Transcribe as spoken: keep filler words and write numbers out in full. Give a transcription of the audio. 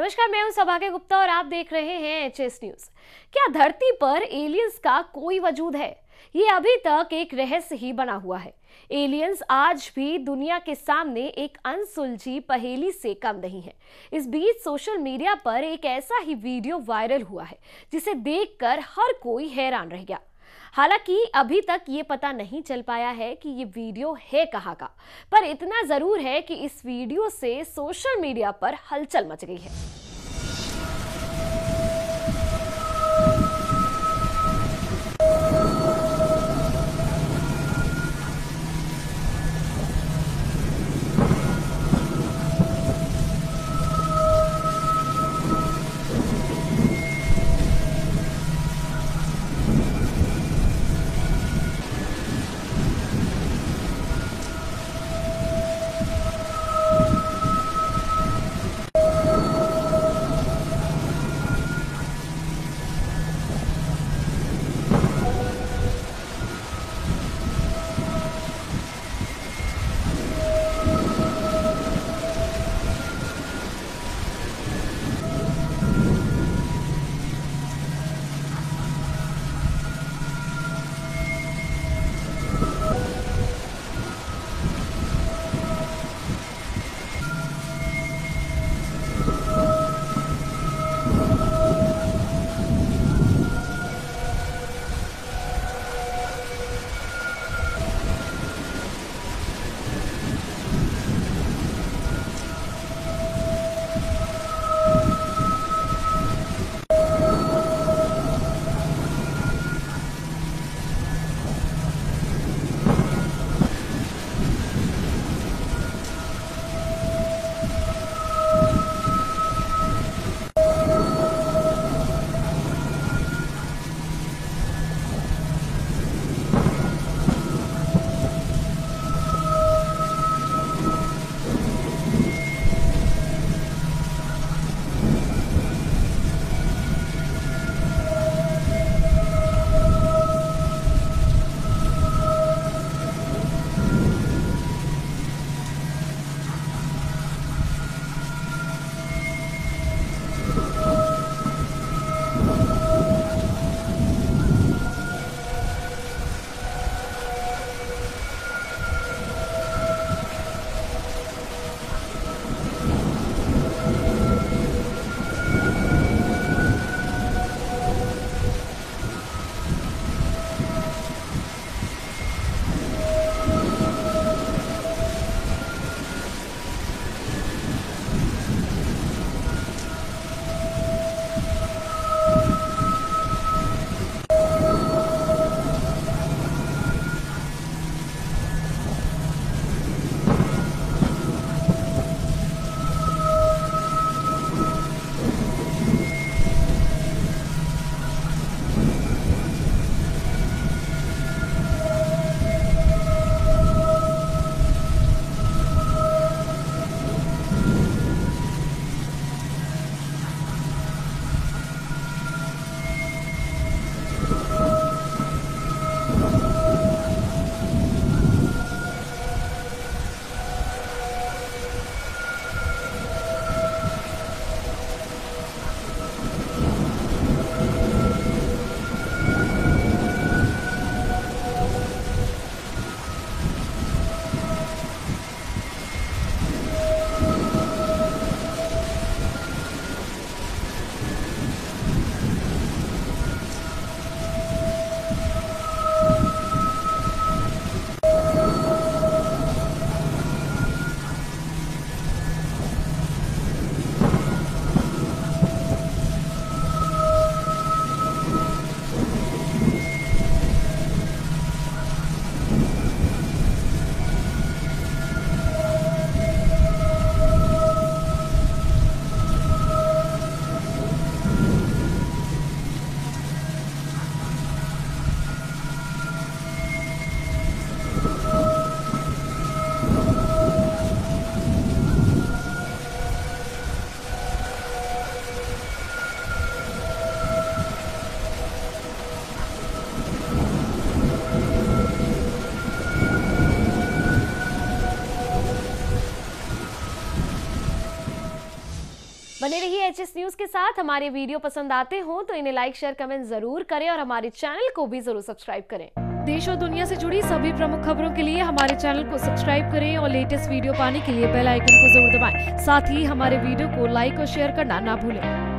नमस्कार, मैं हूं सौभाग्य गुप्ता और आप देख रहे हैं एच एस न्यूज। क्या धरती पर एलियंस का कोई वजूद है? ये अभी तक एक रहस्य ही बना हुआ है। एलियंस आज भी दुनिया के सामने एक अनसुलझी पहेली से कम नहीं है। इस बीच सोशल मीडिया पर एक ऐसा ही वीडियो वायरल हुआ है जिसे देखकर हर कोई हैरान रह गया। हालांकि अभी तक ये पता नहीं चल पाया है कि ये वीडियो है कहाँ का, पर इतना जरूर है कि इस वीडियो से सोशल मीडिया पर हलचल मच गई है। बने रहिए एच एस न्यूज के साथ। हमारे वीडियो पसंद आते हो तो इन्हें लाइक शेयर कमेंट जरूर करें और हमारे चैनल को भी जरूर सब्सक्राइब करें। देश और दुनिया से जुड़ी सभी प्रमुख खबरों के लिए हमारे चैनल को सब्सक्राइब करें और लेटेस्ट वीडियो पाने के लिए बेल आइकन को जरूर दबाएं। साथ ही हमारे वीडियो को लाइक और शेयर करना ना भूलें।